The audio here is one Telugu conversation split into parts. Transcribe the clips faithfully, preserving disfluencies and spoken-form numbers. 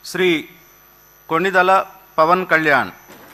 శ్రీ కొణిదల పవన్ కళ్యాణ్.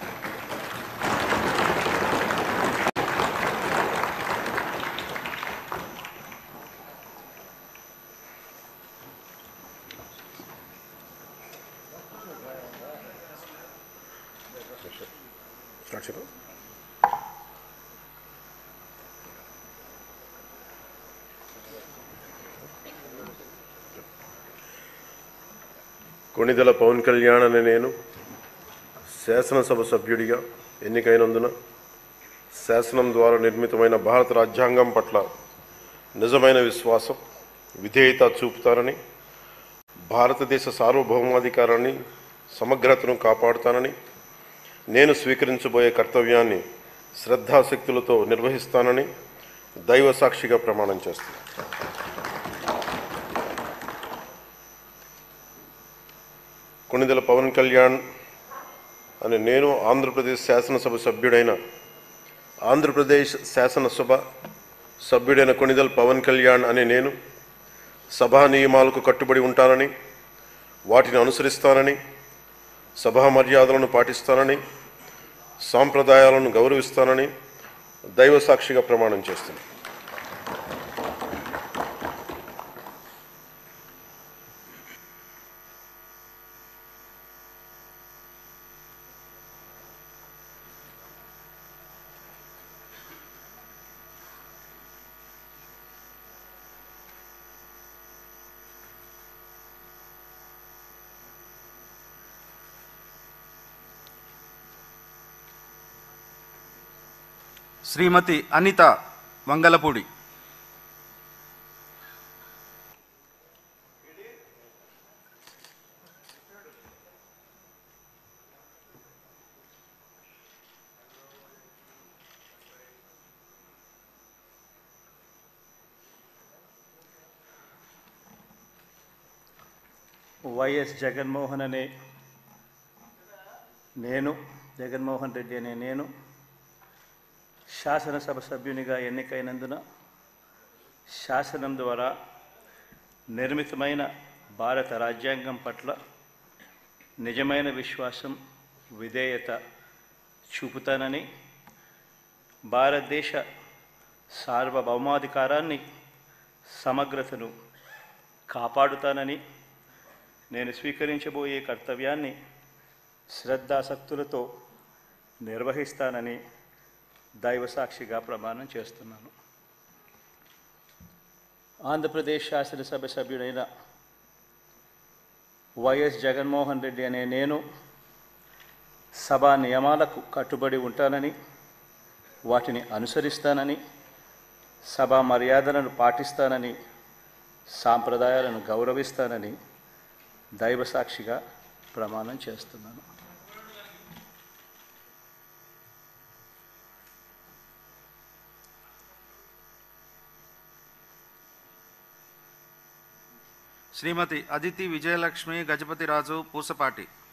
కొణిదెల పవన్ కళ్యాణ్ అనే నేను శాసనసభ సభ్యుడిగా ఎన్నికైనందున శాసనం ద్వారా నిర్మితమైన భారత రాజ్యాంగం పట్ల నిజమైన విశ్వాసం, విధేయత చూపుతానని, భారతదేశ సార్వభౌమాధికారాన్ని, సమగ్రతను కాపాడుతానని, నేను స్వీకరించబోయే కర్తవ్యాన్ని శ్రద్ధాశక్తులతో నిర్వహిస్తానని దైవ సాక్షిగా ప్రమాణం చేస్తాను. కొణిదెల పవన్ కళ్యాణ్ అనే నేను ఆంధ్రప్రదేశ్ శాసనసభ సభ్యుడైన ఆంధ్రప్రదేశ్ శాసనసభ సభ్యుడైన కొణిదెల పవన్ కళ్యాణ్ అనే నేను సభా నియమాలకు కట్టుబడి ఉంటానని, వాటిని అనుసరిస్తానని, సభా మర్యాదలను పాటిస్తానని, సాంప్రదాయాలను గౌరవిస్తానని దైవ సాక్షిగా ప్రమాణం చేస్తున్నాను. శ్రీమతి అనిత వంగలపూడి. వైఎస్ జగన్మోహన్ అనే నేను జగన్మోహన్ రెడ్డి అనే నేను శాసనసభ సభ్యునిగా ఎన్నికైనందున శాసనం ద్వారా నిర్మితమైన భారత రాజ్యాంగం పట్ల నిజమైన విశ్వాసం, విధేయత చూపుతానని, భారతదేశ సార్వభౌమాధికారాన్ని, సమగ్రతను కాపాడుతానని, నేను స్వీకరించబోయే కర్తవ్యాన్ని శ్రద్ధాసక్తులతో నిర్వహిస్తానని దైవ సాక్షిగా ప్రమాణం చేస్తున్నాను. ఆంధ్రప్రదేశ్ శాసనసభ సభ్యుడైన వైఎస్ జగన్మోహన్ రెడ్డి అనే నేను సభా నియమాలకు కట్టుబడి ఉంటానని, వాటిని అనుసరిస్తానని, సభా మర్యాదలను పాటిస్తానని, సాంప్రదాయాలను గౌరవిస్తానని దైవ సాక్షిగా ప్రమాణం చేస్తున్నాను. శ్రీమతి అదితి విజయలక్ష్మి గజపతిరాజు పూసపాటి.